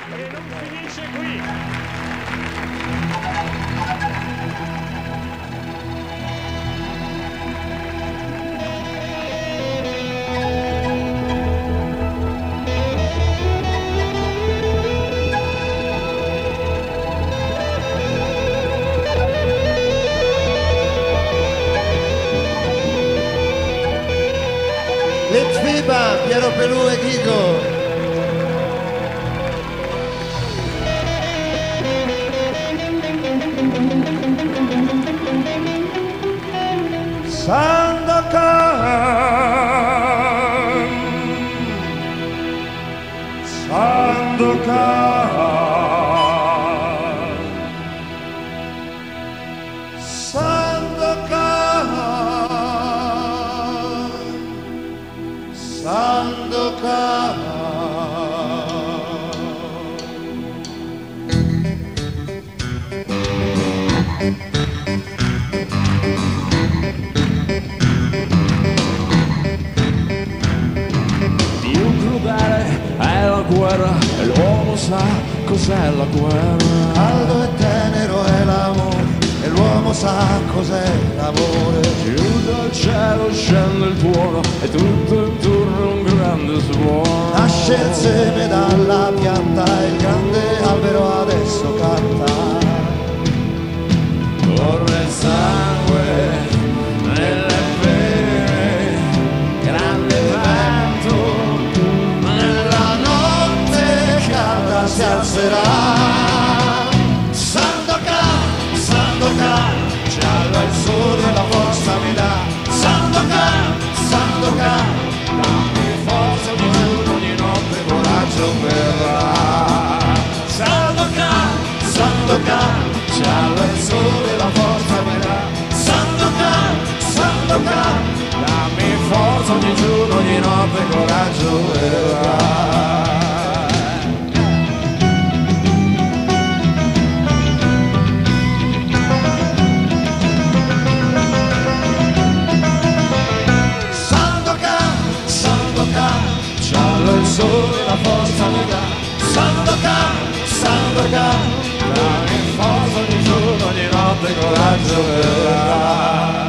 E non finisce qui. Litfiba, Piero Pelù e Ghigo. Sandokan, Sandokan, Sandokan, Sandokan. È la guerra e l'uomo sa cos'è la guerra. Caldo e tenero è l'amore e l'uomo sa cos'è l'amore. Giù dal cielo scende il tuono e tutto intorno un grande suono. Nasce il seme dalla pianta e il grande albero adesso canta. Corre il sangue nelle vene, grande vento. Si alzerà. Sandokan, Sandokan, giallo il sole la forza mi dà. Sandokan, Sandokan, dammi forza di giorno, di notte, coraggio verrà. Sandokan, Sandokan, giallo il sole la forza mi dà. Sandokan, Sandokan, dammi forza di giorno, di notte, coraggio verrà. Il sole la forza mi dà. Sandokan, Sandokan, dammi forza di giorno, di notte, coraggio verrà.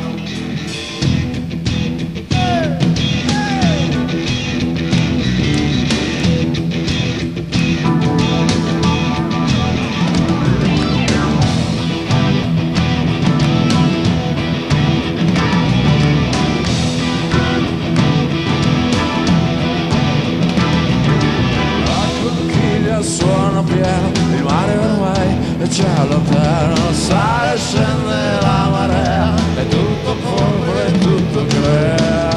Suona pieno, il mare ormai è cielo terra, sale e scende la marea, è tutto polvere e tutto crea.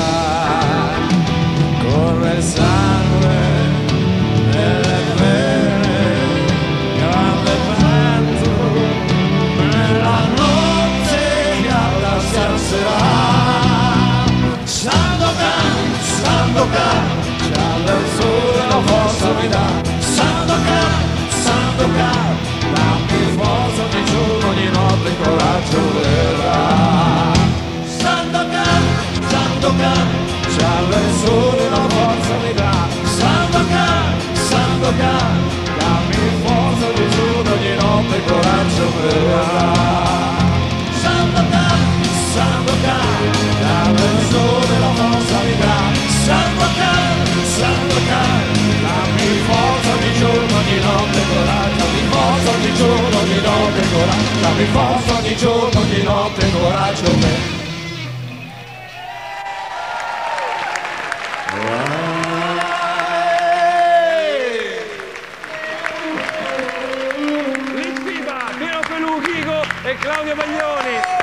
Corre il sangue nelle vene, grande vento, nella notte calda si alzerà. Sandokan, Sandokan, giallo il sole la forza mi dà. Sandokan, Sandokan, dammi forza di giorno, di notte, coraggio verrà. Sandokan, Sandokan, giallo il sole la forza mi dà. Sandokan, Sandokan, dammi forza di giorno, di notte, coraggio verrà. Sandokan, Sandokan, giallo il sole la forza mi dà. Sandokan, Sandokan, dammi forza di giorno, di notte, coraggio, dammi forza di giorno, di notte, coraggio, dammi forza di giorno, di notte, coraggio per... Litfiba, Piero Pelù, Ghigo e Claudio Baglioni.